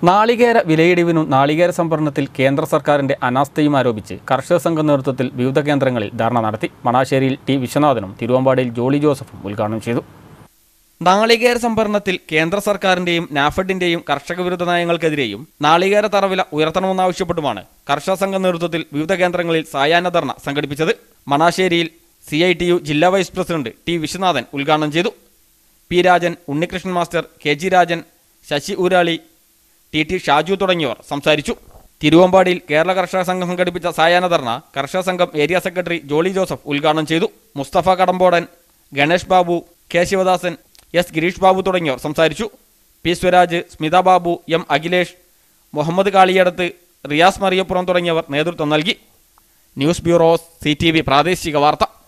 നാളികേര വിലയിടിവിനും നാളികേര സംഭരണത്തിൽ കേന്ദ്ര സർക്കാരിന്റെ അനാസ്ഥയും ആരോപിച്ച് കർഷക സംഘ നേതൃത്വത്തിൽ വിവിധ കേന്ദ്രങ്ങളിൽ ധർണ നടത്തി. മണാശ്ശേരിയിൽ ടി വിശ്വനാഥനും തിരുവമ്പാടിയിൽ ജോളി ജോസഫും ഉദ്ഘാടനം ചെയ്തു. നാളികേര സംഭരണത്തിൽ കേന്ദ്ര സർക്കാരിന്റെയും നാഫെഡിന്റെയും കർഷക വിരുദ്ധ നയങ്ങൾക്കെതിരെയും നാളികേര തറവില ഉയർത്തണമെന്നാവശ്യപ്പെട്ടുമാണ് കർഷക സംഘ നേതൃത്വത്തിൽ വിവിധ കേന്ദ്രങ്ങളിൽ സായാഹ്ന ധർണ സംഘടിപ്പിച്ചത്. മണാശ്ശേരിയിൽ CITU ജില്ലാ വൈസ് പ്രസിഡന്റ് ടി വിശ്വനാഥൻ ഉദ്ഘാടനം ചെയ്തു. P Rajan, Unnikrishnan master, KG Rajan, Sasi Urali, TT Shaju തുടങ്ങിയവർ സംസാരിച്ചു. തിരുവമ്പാടിയിൽ കേരള കർഷക സംഘം സംഘടിപ്പിച്ച സായാഹ്ന ധർണ കർഷക സംഘം ഏരിയ സെക്രട്ടറി ജോളി ജോസഫ് ഉദ്ഘാടനം ചെയ്തു. മുസ്തഫ കടമ്പോടൻ, ഗണേഷ് ബാബു, K ശിവദാസൻ, S ഗിരീഷ് ബാബു തുടങ്ങിയവർ സംസാരിച്ചു. P സ്വരാജ്, സ്മിത ബാബു, M അഖിലേഷ്, മുഹമ്മദ് കാളിയടത്ത്, റിയാസ് മറിയപ്പുറം തുടങ്ങിയവർ നേതൃത്വം നൽകി. ന്യൂസ് ബ്യൂറോ CTV പ്രാദേശിക വാർത്ത.